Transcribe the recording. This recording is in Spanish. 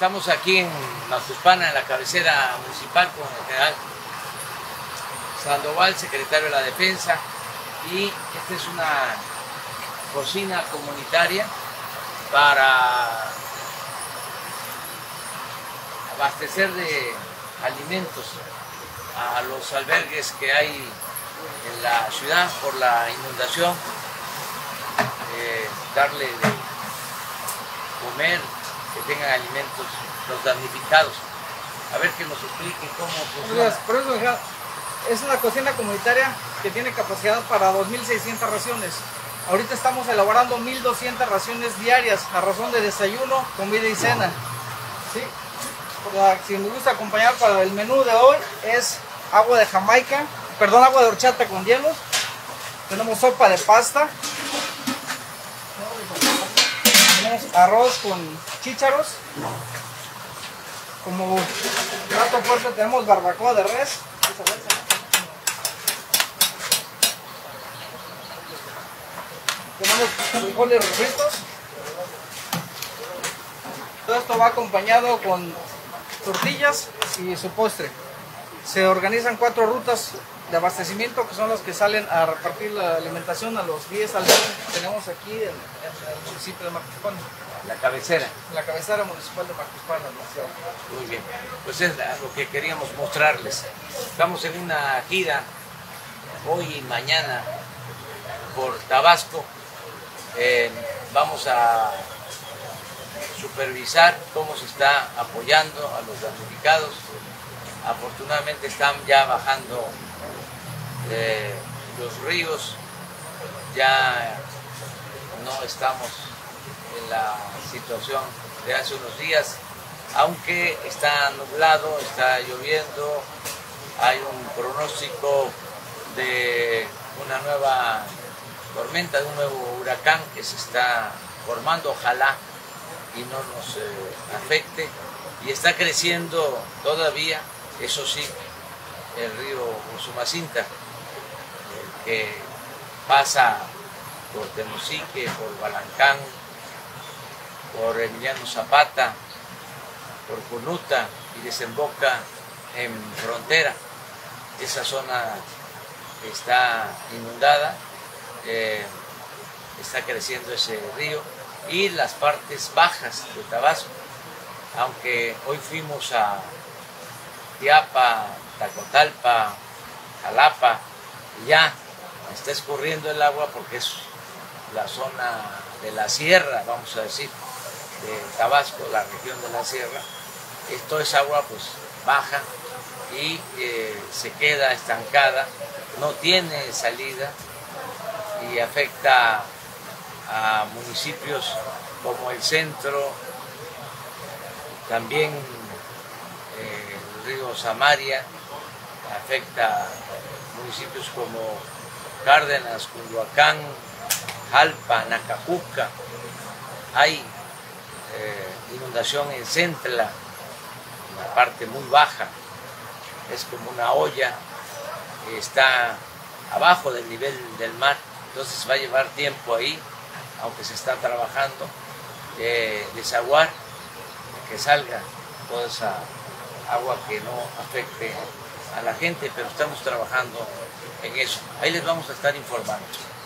Estamos aquí en Macuspana, en la cabecera municipal, con el general Sandoval, secretario de la Defensa, y esta es una cocina comunitaria para abastecer de alimentos a los albergues que hay en la ciudad por la inundación, darle de comer, que tengan alimentos los damnificados. A ver que nos explique cómo funciona. Por eso, es una cocina comunitaria que tiene capacidad para 2.600 raciones. Ahorita estamos elaborando 1.200 raciones diarias a razón de desayuno, comida y cena. ¿Sí? Si nos gusta acompañar para el menú de hoy es agua de Jamaica, perdón, agua de horchata con hielos. Tenemos sopa de pasta. Tenemos arroz con chícharos. Como plato fuerte tenemos barbacoa de res. Tenemos frijoles refritos. Todo esto va acompañado con tortillas y su postre. Se organizan 4 rutas de abastecimiento que son las que salen a repartir la alimentación a los 10 albergues que tenemos aquí en el municipio de Macuspana. La cabecera. La cabecera municipal de Macuspana. Muy bien, pues es lo que queríamos mostrarles. Estamos en una gira hoy y mañana por Tabasco. Vamos a supervisar cómo se está apoyando a los damnificados. Afortunadamente están ya bajando los ríos, ya no estamos en la situación de hace unos días, aunque está nublado, está lloviendo, hay un pronóstico de una nueva tormenta, de un nuevo huracán que se está formando, ojalá y no nos afecte, y está creciendo todavía, eso sí, el río Usumacinta, que pasa por Tenosique, por Balancán, por Emiliano Zapata, por Cunuta y desemboca en Frontera. Esa zona está inundada, está creciendo ese río, y las partes bajas de Tabasco, aunque hoy fuimos a Tiapa, Tacotalpa, Jalapa, ya está escurriendo el agua porque es la zona de la sierra, vamos a decir, de Tabasco, la región de la sierra. Toda esa agua pues baja y se queda estancada, no tiene salida y afecta a municipios como el centro, también el río Samaria, afecta a municipios como Cárdenas, Cunduacán, Jalpa, Nacajuca. Hay inundación en Centla, una parte muy baja, es como una olla, está abajo del nivel del mar, entonces va a llevar tiempo ahí, aunque se está trabajando, desaguar, que salga toda esa agua que no afecte a la gente, pero estamos trabajando en eso. Ahí les vamos a estar informando.